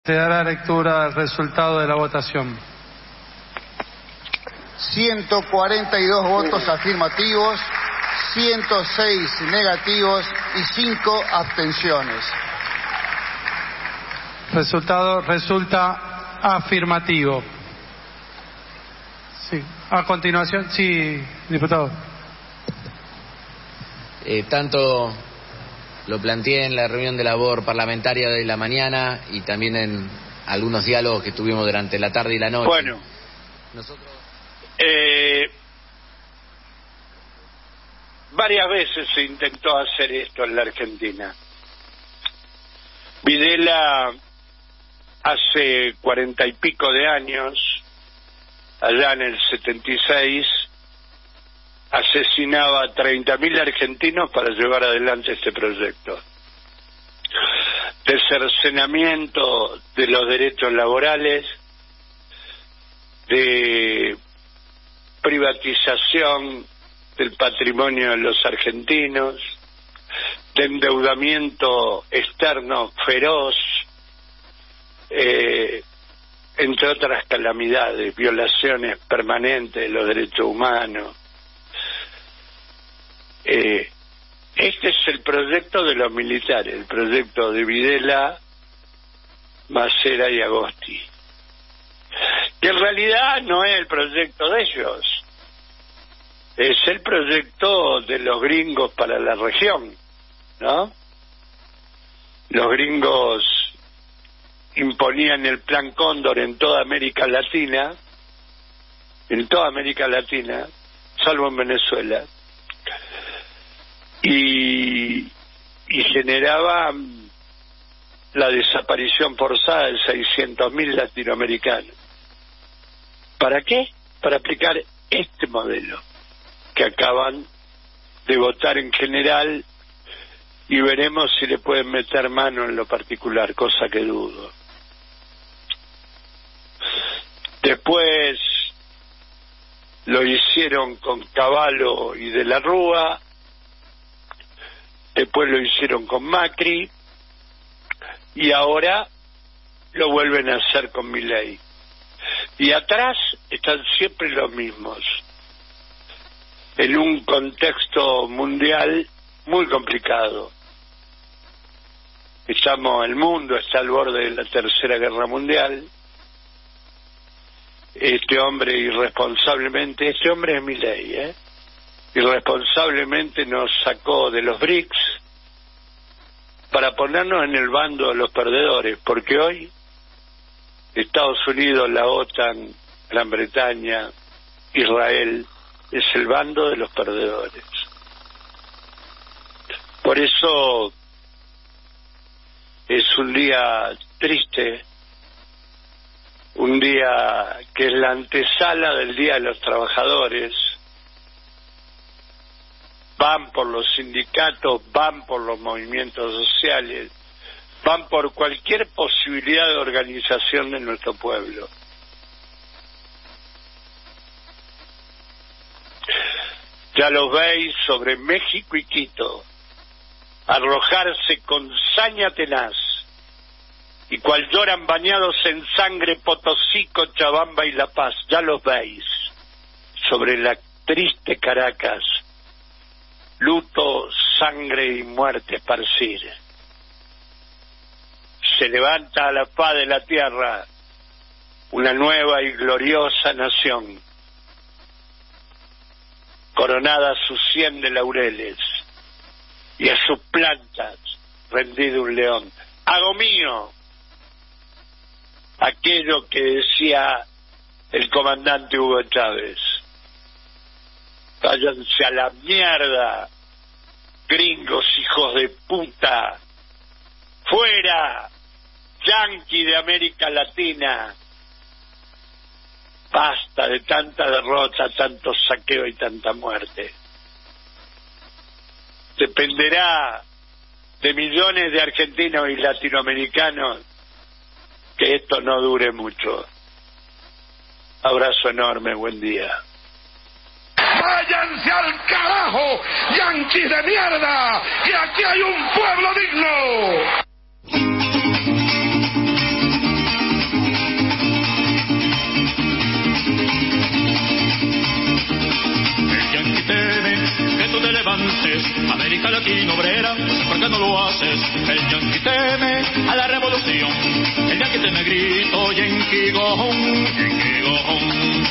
Se dará lectura del resultado de la votación. 142 votos afirmativos, 106 negativos y 5 abstenciones. Resultado resulta afirmativo. Sí. A continuación, sí, diputado. Tanto lo planteé en la reunión de labor parlamentaria de la mañana y también en algunos diálogos que tuvimos durante la tarde y la noche. Bueno, nosotros varias veces se intentó hacer esto en la Argentina. Videla hace 40 y pico de años, allá en el 76, asesinaba a 30.000 argentinos para llevar adelante este proyecto de cercenamiento de los derechos laborales, de privatización del patrimonio de los argentinos, de endeudamiento externo feroz, entre otras calamidades, violaciones permanentes de los derechos humanos. Este es el proyecto de los militares, el proyecto de Videla, Macera y Agosti, que en realidad no es el proyecto de ellos, es el proyecto de los gringos para la región, ¿no? Los gringos imponían el Plan Cóndor en toda América Latina, salvo en Venezuela, y generaba la desaparición forzada de 600.000 latinoamericanos. ¿Para qué? Para aplicar este modelo que acaban de votar en general, y veremos si le pueden meter mano en lo particular, cosa que dudo. Después lo hicieron con Cavallo y de la Rúa, después lo hicieron con Macri, y ahora lo vuelven a hacer con Milei. Y atrás están siempre los mismos, en un contexto mundial muy complicado. El mundo está al borde de la Tercera Guerra Mundial. Este hombre es Milei, irresponsablemente nos sacó de los BRICS para ponernos en el bando de los perdedores, porque hoy Estados Unidos, la OTAN, Gran Bretaña, Israel, es el bando de los perdedores. Por eso es un día triste, un día que es la antesala del Día de los Trabajadores. Van por los sindicatos, van por los movimientos sociales, van por cualquier posibilidad de organización de nuestro pueblo. Ya los veis sobre México y Quito, arrojarse con saña tenaz, y cual lloran bañados en sangre Potosí, Cochabamba y La Paz. Ya los veis sobre la triste Caracas, luto, sangre y muerte esparcir. Se levanta a la faz de la tierra una nueva y gloriosa nación, coronada a sus 100 de laureles, y a sus plantas rendido un león. Hago mío aquello que decía el comandante Hugo Chávez: váyanse a la mierda, gringos hijos de puta, fuera, yanqui de América Latina. Basta de tanta derrota, tanto saqueo y tanta muerte. Dependerá de millones de argentinos y latinoamericanos que esto no dure mucho. Abrazo enorme, buen día. ¡Váyanse al carajo, yanquis de mierda! ¡Que aquí hay un pueblo digno! América Latina obrera, no sé por qué no lo haces. El yanqui teme a la revolución, el yanqui teme grito, yanqui go home, yanqui go home.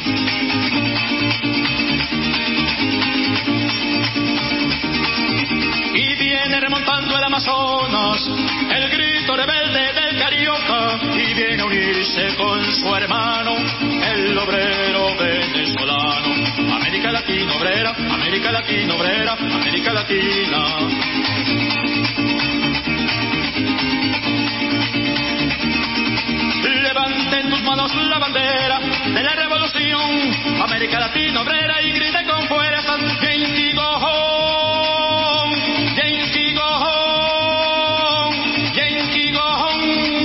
Y viene remontando el Amazonas, el grito rebelde del carioca, y viene a unirse con su hermano, el obrero venezolano. América Latina obrera, América Latina obrera, América Latina. Levanten tus manos la bandera de la revolución, América Latina obrera, y griten con fuerza, Yankee go home, Yankee go home, Yankee go home.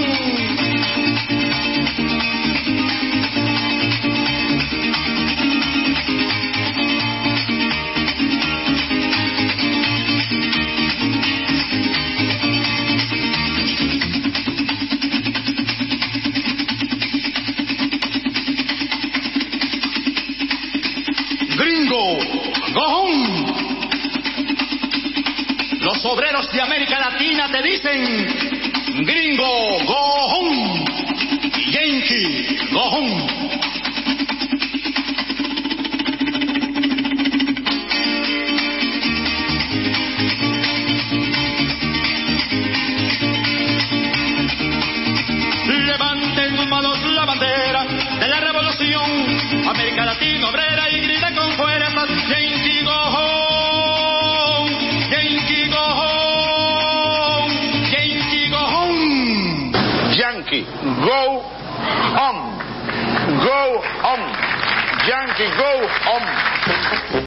Gringo, go home. Los obreros de América Latina te dicen, gringo, go home. Yankee, go home. Levanten tus manos la bandera de la revolución, América Latina obrera, y grita con fuerza, Yankee go home, Yankee go home, Yankee go home. Yankee, go home. Go home. Yankee, go home.